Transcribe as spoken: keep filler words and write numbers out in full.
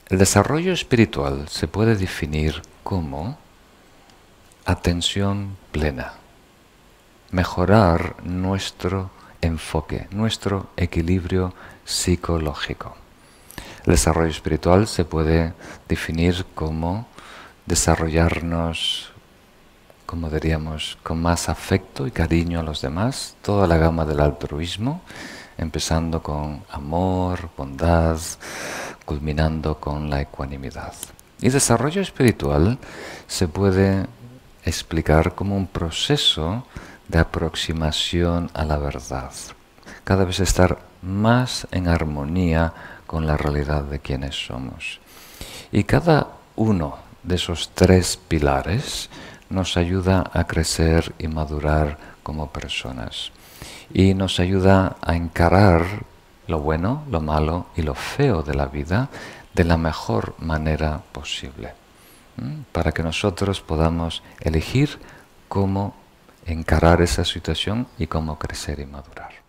El desarrollo espiritual se puede definir como atención plena, mejorar nuestro enfoque, nuestro equilibrio psicológico. El desarrollo espiritual se puede definir como desarrollarnos, como diríamos, con más afecto y cariño a los demás, toda la gama del altruismo, empezando con amor, bondad, culminando con la ecuanimidad. Y desarrollo espiritual se puede explicar como un proceso de aproximación a la verdad, cada vez estar más en armonía con la realidad de quienes somos. Y cada uno de esos tres pilares nos ayuda a crecer y madurar como personas. Y nos ayuda a encarar lo bueno, lo malo y lo feo de la vida de la mejor manera posible, ¿m? Para que nosotros podamos elegir cómo encarar esa situación y cómo crecer y madurar.